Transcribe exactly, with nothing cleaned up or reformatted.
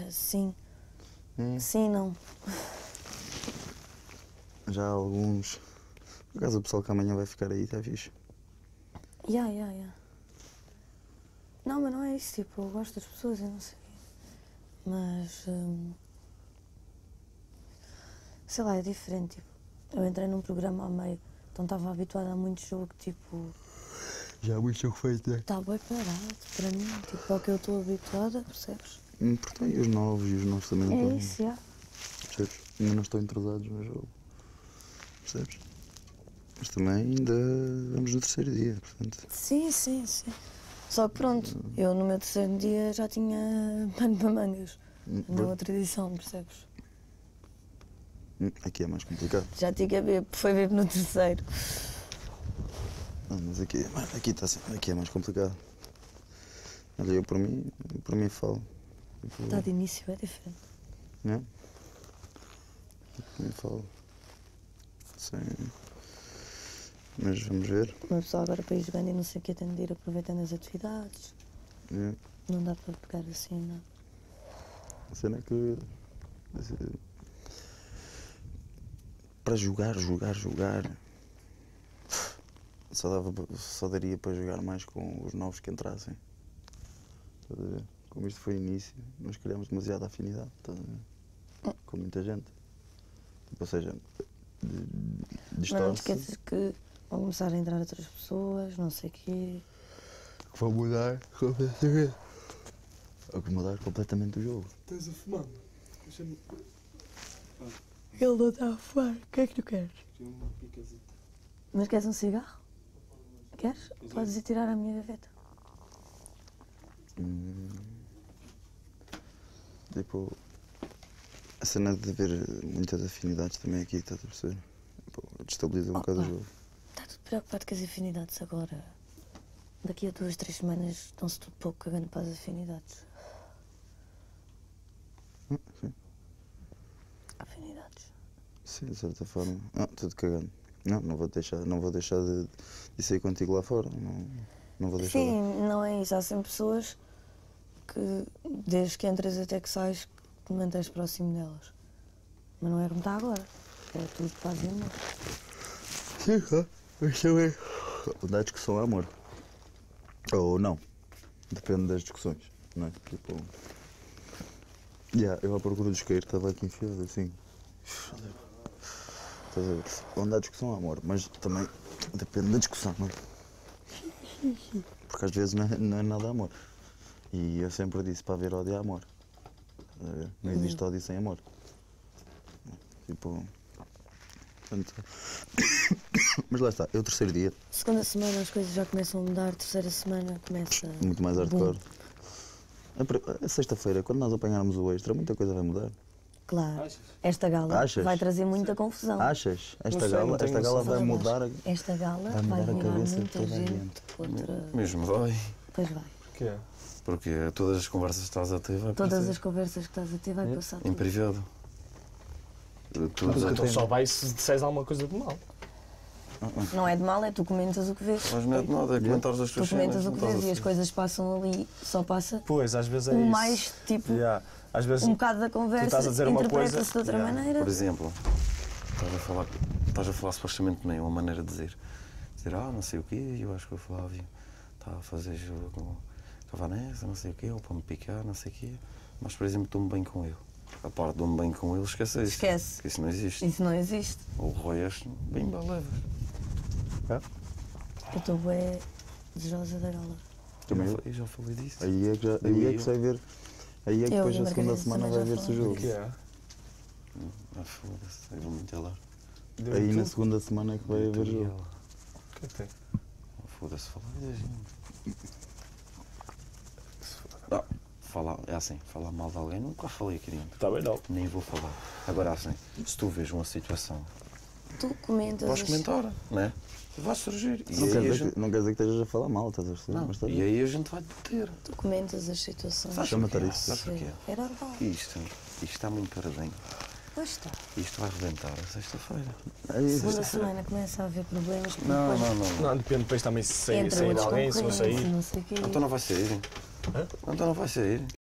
sim. Hum. Sim, não. Já há alguns... Por acaso o pessoal que amanhã vai ficar aí está fixe. Ya, ya, ya. Não, mas não é isso, tipo, eu gosto das pessoas, eu não sei. Mas... hum, sei lá, é diferente, tipo. Eu entrei num programa a meio, então estava habituada a muito jogo, tipo... Já há muito jogo feito, né? Está bem parado, para mim, tipo, ao que eu estou habituada, percebes? Hum, Porque tem os novos e os novos também não É estão... isso, já. Percebes? Ainda não estão entrosados no jogo. Percebes? Mas também ainda vamos no terceiro dia, portanto... Sim, sim, sim. Só que pronto, eu no meu terceiro dia já tinha pano para mangas. Hum, Na pois. outra edição, percebes? Hum, Aqui é mais complicado. Já tinha bebo, foi bebo no terceiro. Ah, mas aqui, aqui, tá, assim, aqui é mais complicado. Olha, eu por mim, por mim falo. Tipo, Está de início, é diferente. Não? Por mim falo. Sim. Mas vamos ver. Uma pessoa agora para ir jogando e não sei o que tem de ir aproveitando as atividades. É. Não dá para pegar assim, não. A cena é que... Para jogar, jogar, jogar... Só, dava, só daria para jogar mais com os novos que entrassem. Estás a ver? Como isto foi início, nós criamos demasiada afinidade. Estás a ver? Com muita gente. Tipo, ou seja, Mas não te esqueças que vão começar a entrar outras pessoas, não sei o quê. Vão mudar completamente. Vão mudar completamente o jogo. Estás a fumar? Deixa-me. Ele não está a fumar, o que é que tu queres? Queria uma picazita. Mas queres um cigarro? Queres? Podes ir tirar a minha gaveta. Hum, tipo, a cena de haver muitas afinidades também aqui, estás a perceber? Tipo, destabiliza um Oh, bocado oh. o jogo. Está tudo preocupado com as afinidades agora. Daqui a duas, três semanas estão-se tudo pouco cagando para as afinidades. Ah, sim. Afinidades. Sim, de certa forma. Ah, tudo cagando. Não, não vou deixar, não vou deixar de, de sair contigo lá fora. Não, não vou deixar. Sim, não é isso. Há sempre pessoas que, desde que entras até que sais, que te mantens próximo delas. Mas não é como está agora. É tudo paz e amor. Sim, mas também. Onde há discussão há amor. Ou não. Depende das discussões, não é? Tipo. Yeah, eu à procura do isqueiro estava aqui enfiado assim. Estás a ver? Onde há discussão há amor, mas também depende da discussão, não é? Porque às vezes não é, não é nada amor. E eu sempre disse para haver ódio há amor. Estás a ver? Não existe ódio sem amor. Tipo. Portanto, mas lá está, é o terceiro dia, Segunda semana as coisas já começam a mudar, terceira semana começa... muito mais hardcore. Boom. A pre- A sexta-feira, quando nós apanharmos o extra, muita coisa vai mudar. Claro, Achas? esta gala Achas? vai trazer muita confusão. Achas? Esta sei, gala, não tenho esta gala noção. vai mudar. a- Esta gala Vai vai, mudar a virar cabeça de muita toda a gente gente. outra... Mesmo vai. Pois vai. Porquê? Porque todas as conversas que estás a ter vai Todas parecer as conversas que estás a ter vai passar em tudo. privado. Mas Tudo. então só vai se disseres alguma coisa de mal. Não é de mal, é tu comentas o que vês. Mas não é de nada, é comentários das Tu tuas comentas cenas. o não que estás vês a e as ser- coisas passam ali, só passa Pois, às vezes é o isso. mais, tipo, Yeah. Às vezes, um bocado da tu conversa, estás a dizer uma coisa. interpreta-se de outra Yeah. maneira. Por exemplo, estás a falar, estás a falar supostamente de mim, uma maneira de dizer. Dizer, ah, não sei o quê, eu acho que o Flávio está a fazer jogo com a Vanessa, não sei o quê, ou para me picar, não sei o quê. Mas, por exemplo, dou-me bem com ele. A parte de dou-me bem com ele, esquece isso. Esquece. Porque isso não existe. Isso não existe. O Roy és bem balevas. Eu estou bem desejosa da gala. Também Eu eu. já- eu já falei disso. Aí é que, já, aí é que se vai ver. Aí é que Eu depois e a a segunda Margarida semana também vai já ver-se o falamos jogo. O que é? Ah, foda-se, eu vou muito lá. Deu Aí na tudo. segunda semana é que vai haver jogo. O que é que tem? Foda-se, falar da gente. Ah, falar, é assim, falar mal de alguém, nunca falei aqui dentro. Está bem, não. Nem vou falar. Agora, assim, se tu vês uma situação, Tu comentas. vais as- comentar, não é? Vai surgir. E Não aí quer, a dizer gente... que, não quer dizer que estejas a falar mal, estás a perceber? Não, Mas está e bem. aí a gente vai deter. Tu comentas as situações. Sabes Chama porquê? isso. Sabes porquê? É normal. Isto, isto está muito paradinho. Pois está. Isto vai rebentar a sexta-feira. É isso. Segunda semana começa a haver problemas. porque Não, depois não, não. não. Não, depende depois também se sair, Entra sair outros alguém, se não concorrentes, sair. não sei o quê. Então não vai sair. Hã? Então não vai sair.